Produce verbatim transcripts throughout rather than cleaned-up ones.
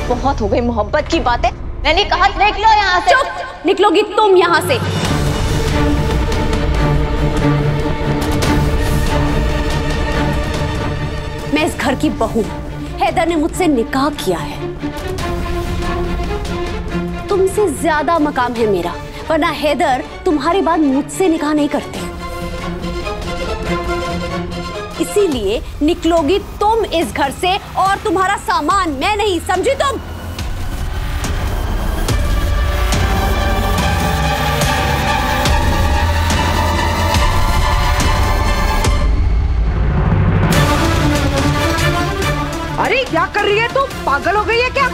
बहुत हो गई मोहब्बत की बातें। मैंने कहा निकलो यहाँ से। चुप! निकलोगी तुम यहाँ से। मैं इस घर की बहू हूं। हैदर ने मुझसे निकाह किया है। तुमसे ज्यादा मकाम है मेरा, वरना हैदर तुम्हारी बात मुझसे निकाह नहीं करते। इसीलिए निकलोगी तुम इस घर से और तुम्हारा सामान, मैं नहीं, समझी तुम? अरे क्या कर रही है तू? पागल हो गई है क्या?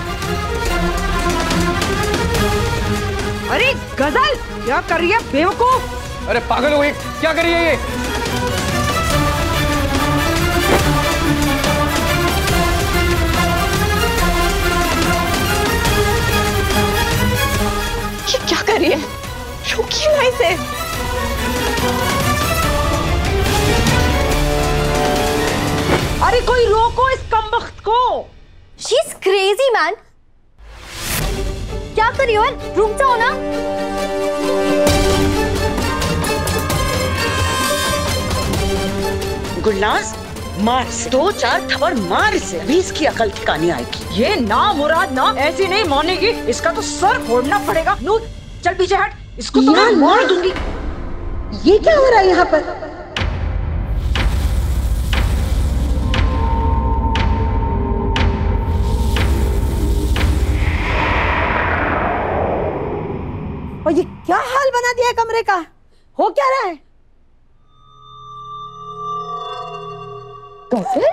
अरे गजल, क्या कर रही है बेवकूफ? अरे पागल हो गई, क्या कर रही है ये? ये क्या कर रही है? रोकिए ना इसे। अरे कोई रोको इस कमबख्त को। She's crazy man। क्या कर रही हो? रुक जाओ ना। गुलनाज, मार, दो चार थप्पड़ मार इसे, अभी इसकी अकल ठिकाने आएगी। ये ना मुराद ना ऐसी नहीं मानेगी, इसका तो सर फोड़ना पड़ेगा। नूर चल पीछे हट, इसको तो मैं मार दूंगी। ये क्या हो रहा है यहाँ पर? और ये क्या हाल बना दिया है कमरे का? हो क्या रहा है? गजल?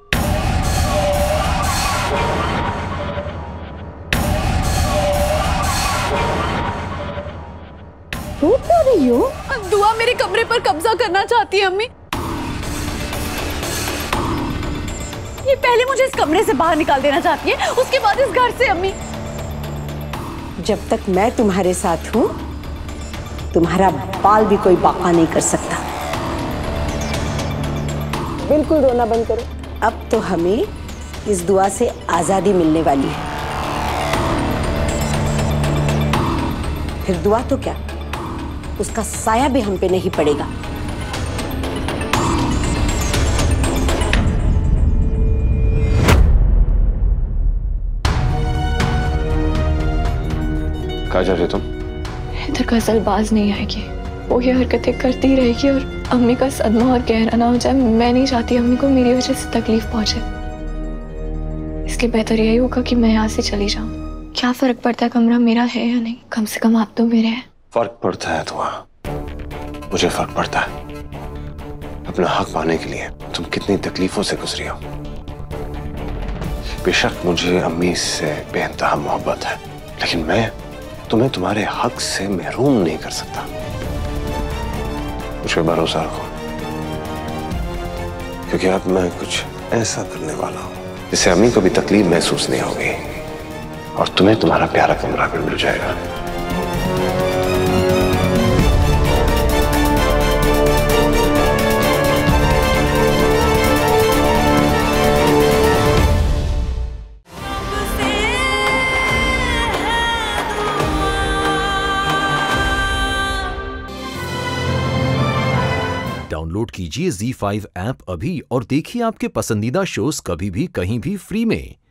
रो क्यों रही हो? दुआ मेरे कमरे पर कब्जा करना चाहती है अम्मी। ये पहले मुझे इस कमरे से बाहर निकाल देना चाहती है, उसके बाद इस घर से। अम्मी, जब तक मैं तुम्हारे साथ हूँ, तुम्हारा बाल भी कोई बाका नहीं कर सकता। बिल्कुल रोना बंद करो। अब तो हमें इस दुआ से आजादी मिलने वाली है। फिर दुआ तो क्या, उसका साया भी हम पे नहीं पड़ेगा। कहाँ जा रहे तुम? इधर गजल बाज नहीं आएगी, वो ये हरकतें करती रहेगी और अम्मी का सदमा और गहरा ना हो जाए। मैं नहीं चाहती अम्मी को मेरी वजह से तकलीफ पहुंचे। इसलिए बेहतर यही होगा कि मैं यहाँ से चली जाऊँ। क्या फर्क पड़ता है कमरा मेरा है या नहीं, कम से कम आप तो मेरे हैं। फर्क पड़ता है दुआ, मुझे फर्क पड़ता है। अपना हक पाने के लिए तुम कितनी तकलीफों से गुजरी हो। बेशक मुझे अम्मी से बेइंतहा मोहब्बत है, लेकिन मैं तुम्हें तुम्हारे हक से महरूम नहीं कर सकता। मुझ पे भरोसा रखो, क्योंकि अब मैं कुछ ऐसा करने वाला हूं जिससे अम्मी को भी तकलीफ महसूस नहीं होगी और तुम्हें तुम्हारा प्यारा कमरा भी मिल जाएगा। डाउनलोड कीजिए ज़ी फाइव ऐप अभी और देखिए आपके पसंदीदा शोज कभी भी कहीं भी फ्री में।